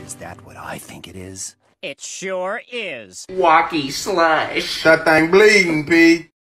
Is that what I think it is? It sure is. Wocky Slush. That thing bleeding, Pete.